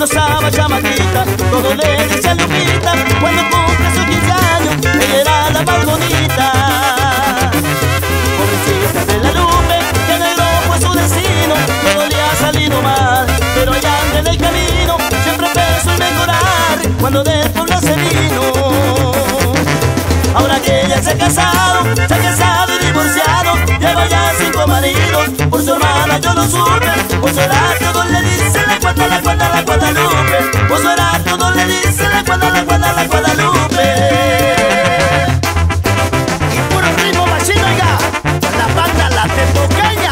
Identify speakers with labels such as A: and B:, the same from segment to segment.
A: cuando estaba chamaquita. Todo le dice a Lupita, cuando cumple sus 15 años, ella era la más bonita. Pobrecita de la Lupe, que negro fue su destino. Todo le ha salido mal, pero allá en el camino siempre pensó en mejorar cuando del pueblo se vino. Ahora que ella se ha casado y divorciado, lleva ya 5 maridos. Por su hermana yo lo supe, por su edad todos le dicen la Guadalupe. Por su edad todos le dicen la Guadalupe.
B: Y puro ritmo machino ya, la banda la tepoqueña.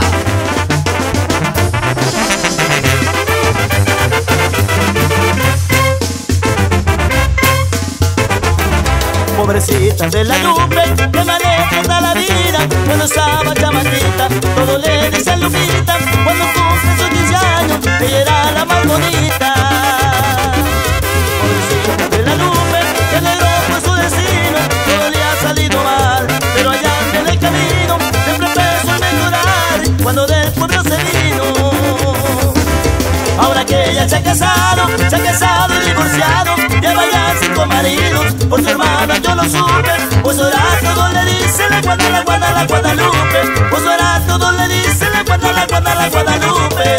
A: Pobrecita de la Lupe, que me toda la vida. Cuando estaba chamaquita, todo le dice a Lupita, cuando cumple sus 15 años, ella era la más bonita. Pobrecita de la Lupe, que negro fue su destino. Todo le ha salido mal, pero allá en el camino siempre pensó en mejorar cuando del pueblo se vino. Ahora que ella se ha casado y divorciado, lleva ya 5 maridos. Por su hermana yo lo supe, por su edad todos le dicen la Guadalupe. Por su edad todos le dicen la Guadalupe.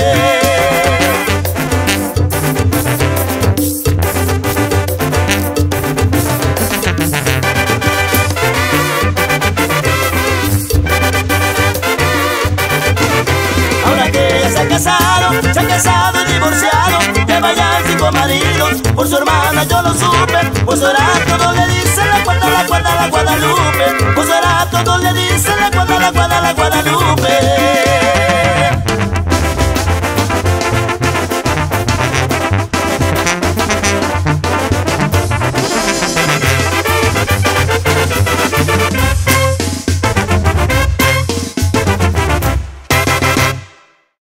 A: Ahora que ella se ha casado y divorciado, lleva ya 5 maridos. Por su hermana yo lo supe, por su edad todos le dicen la Guadalupe. Por su edad todos le dicen la Guadalupe.